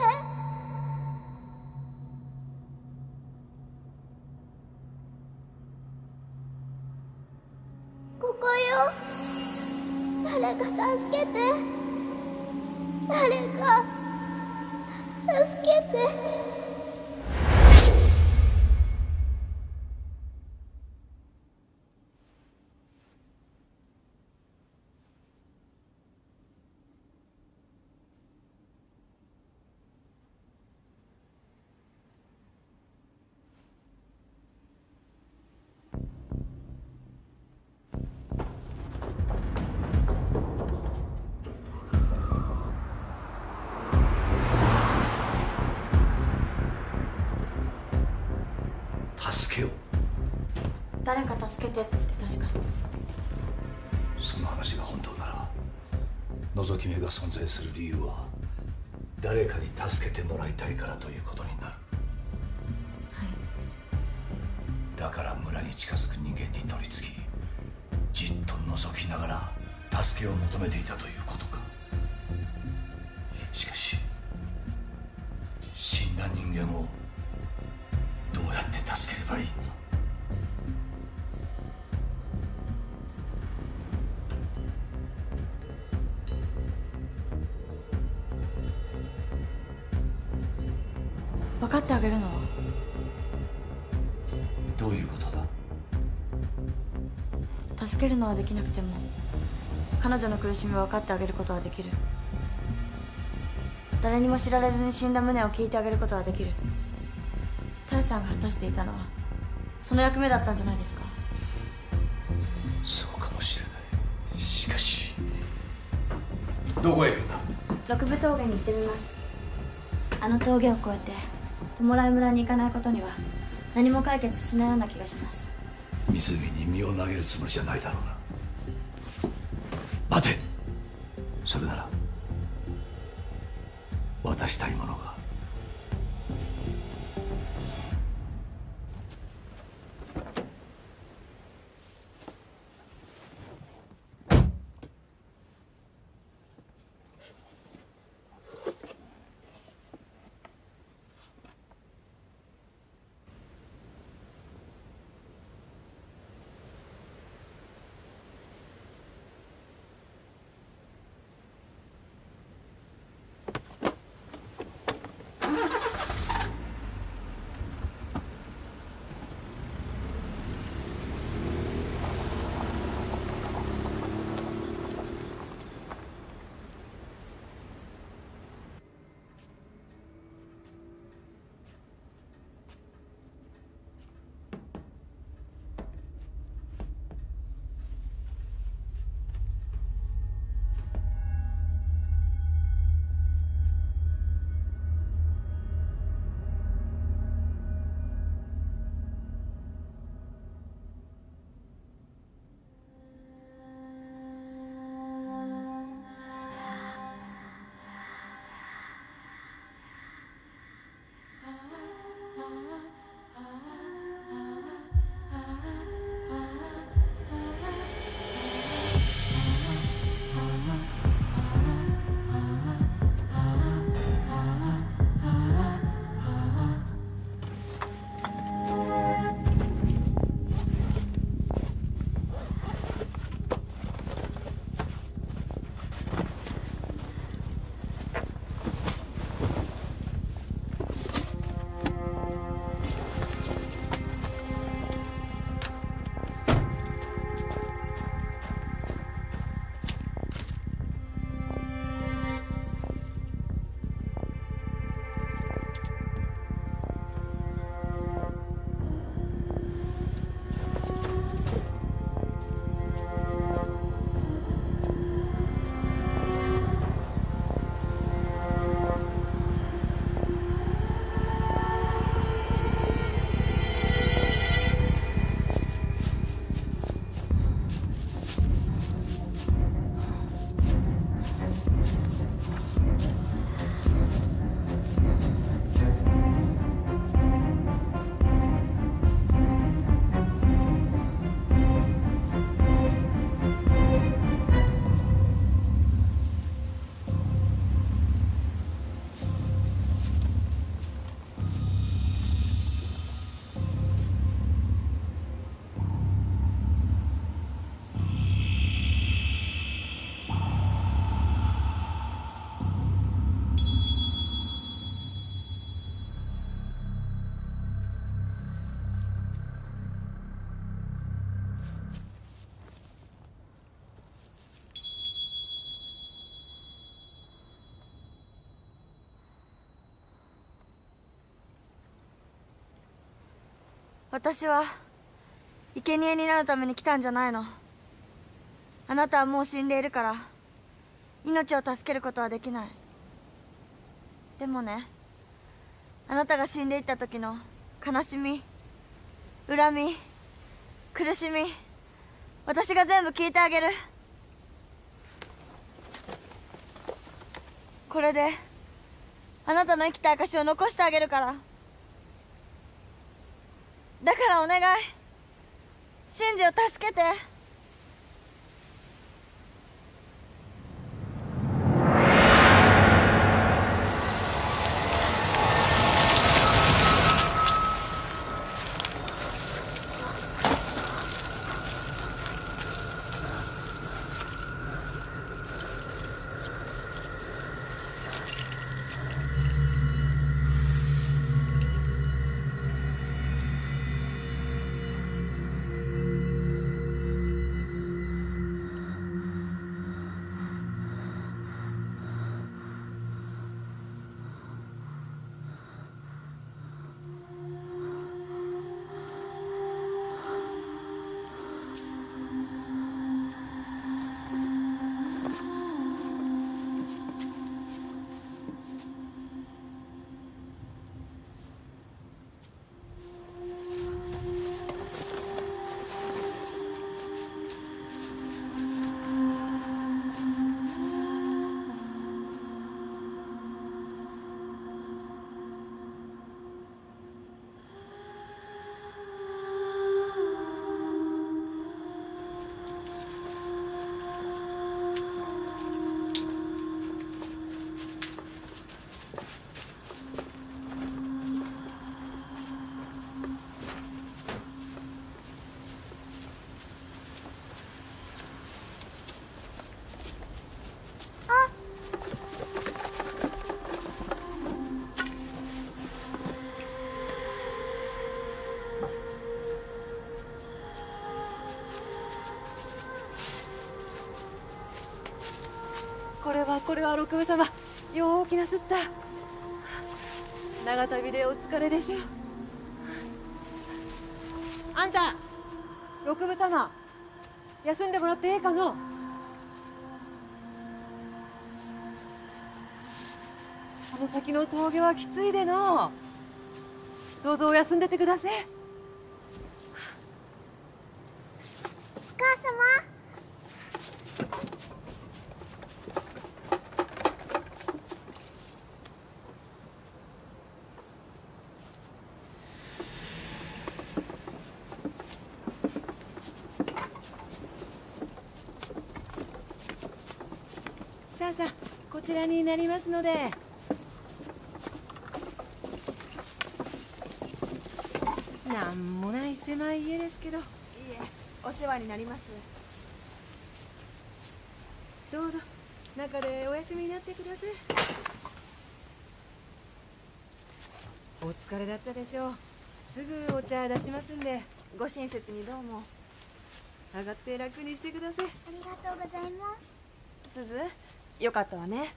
ここよ。誰か助けて。誰か助けて。 助けを。 誰か助けてって確かに。 その話が本当なら覗き目が存在する理由は誰かに助けてもらいたいからということになる。だから村に近づく人間に取り付きじっと覗きながら助けを求めていたということか。しかし死んだ人間をどうやって助ければいいのだ。 分かってあげるのはどういうことだ。 助けるのはできなくても彼女の苦しみを分かってあげることはできる。誰にも知られずに死んだ旨を聞いてあげることはできる。タヤさんが果たしていたのはその役目だったんじゃないですか。 そうかもしれない。しかしどこへ行くんだ。 六部峠に行ってみます。あの峠を越えて弔い村に行かないことには何も解決しないような気がします。 湖に身を投げるつもりじゃないだろうな。待て。それなら渡したいものが。 私は生贄になるために来たんじゃないの。あなたはもう死んでいるから命を助けることはできない。でもね、あなたが死んでいった時の悲しみ、恨み、苦しみ、私が全部聞いてあげる。これであなたの生きた証を残してあげるから。だからお願い、シンジを助けて。 これはこれは六部様、ようきなすった。長旅でお疲れでしょう。あんた六部様、休んでもらってええかの。この先の峠はきついでの。どうぞお休んでてください。 お母様。 さあさあ、こちらになりますので。なんもない狭い家ですけど。いいえ、お世話になります。どうぞ中でお休みになってください。お疲れだったでしょう。すぐお茶出しますんで、ご親切にどうも。上がって楽にしてください。 ありがとうございます。 すず、よかったわね。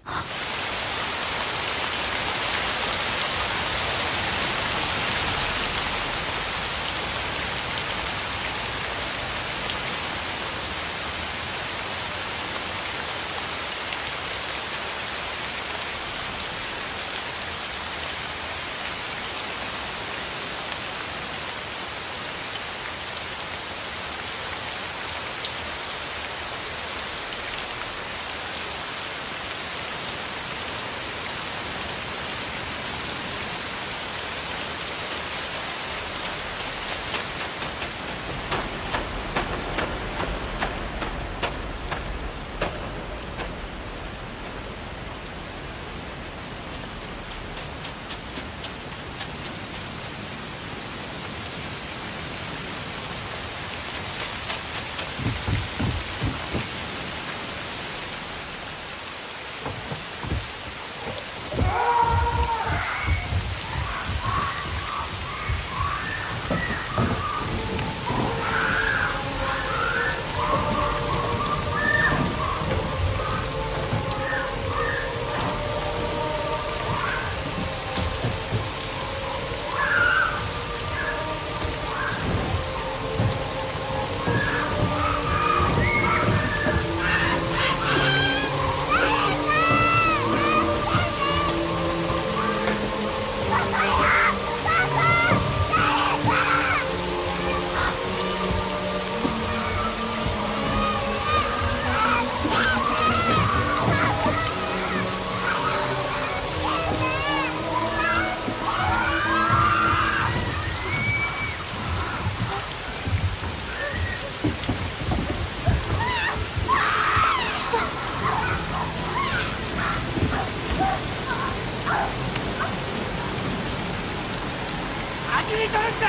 どうした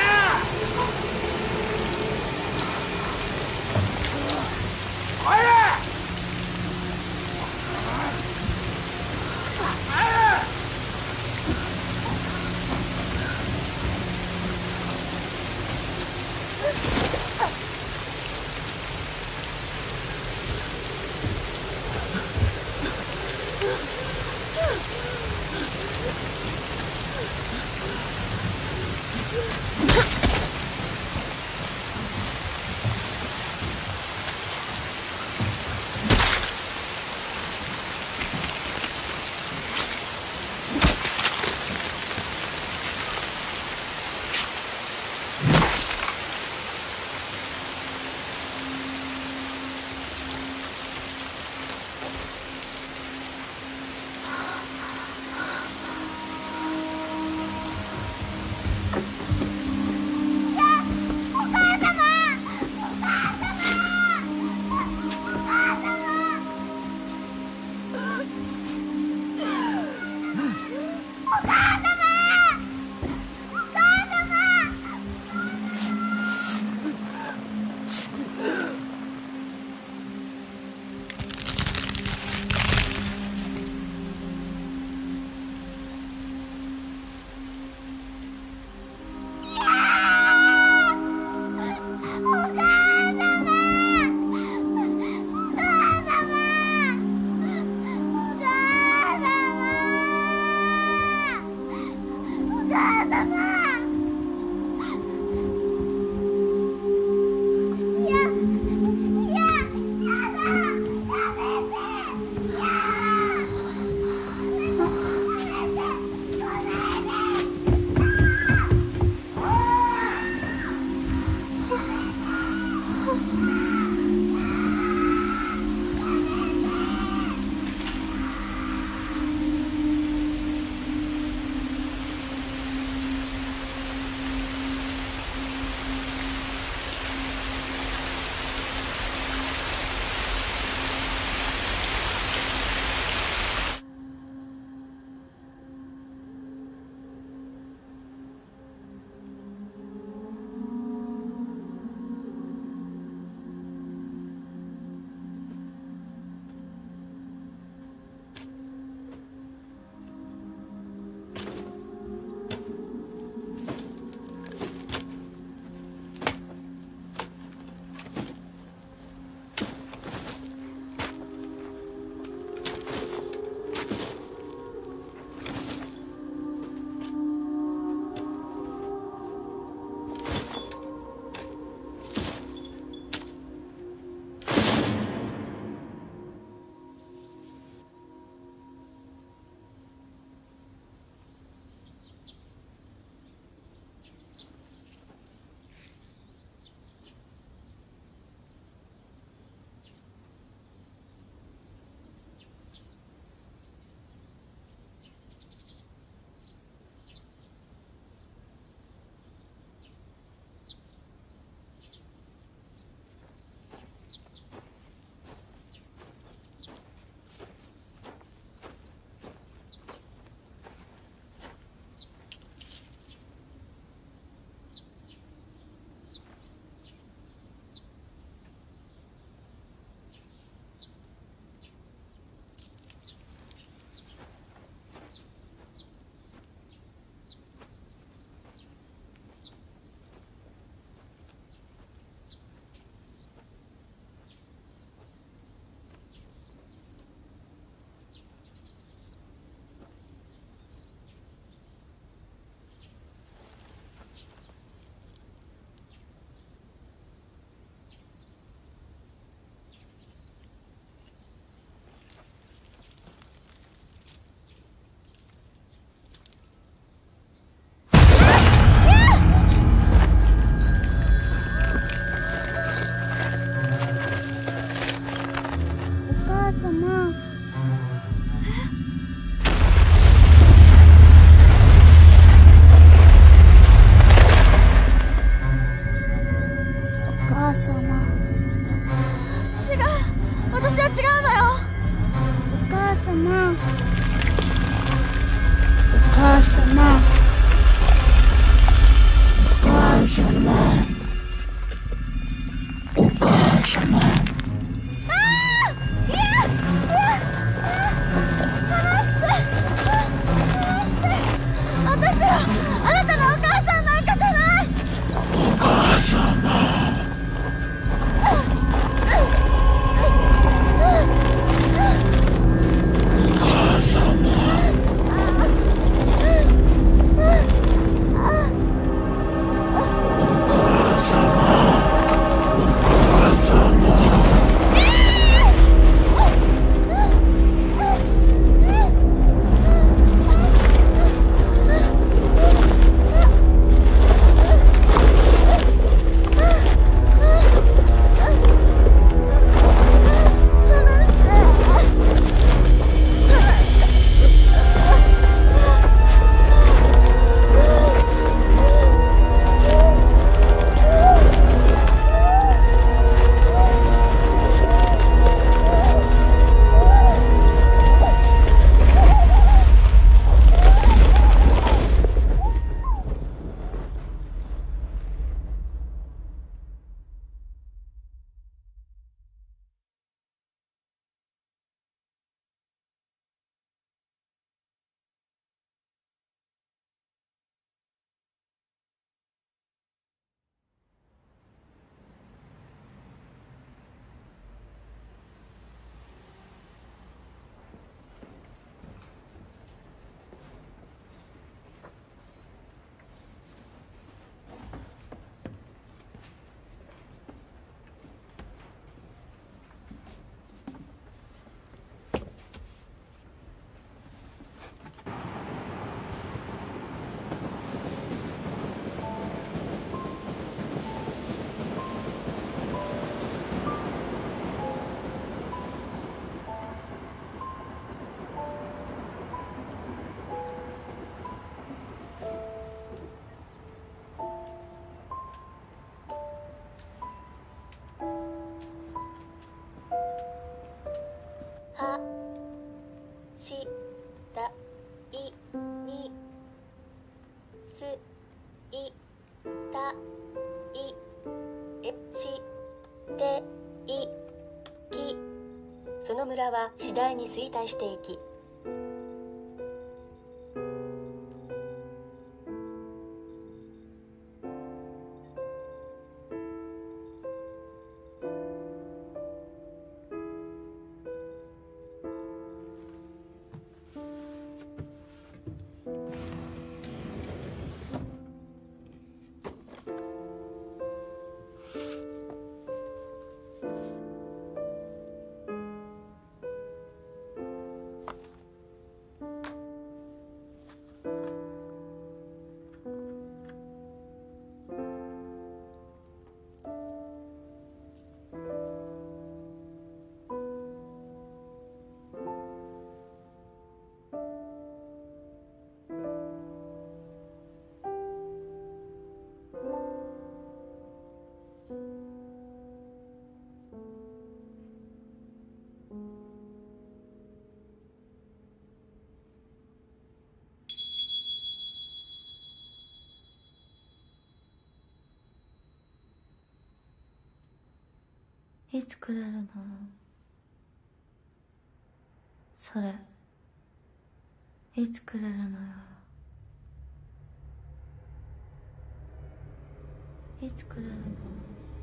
おい！ 母様お母様。ああ、いやいや、離して離して。私はあなたのお母さんなんかじゃない。お母様。したいにすいたいえしていきその村は次第に衰退していきいつくれるのそれいつくれるのよいつくれるの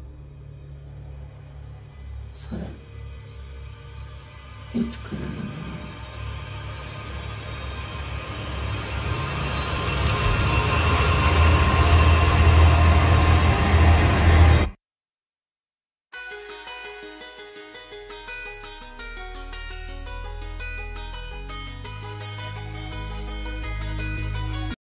それいつくれるの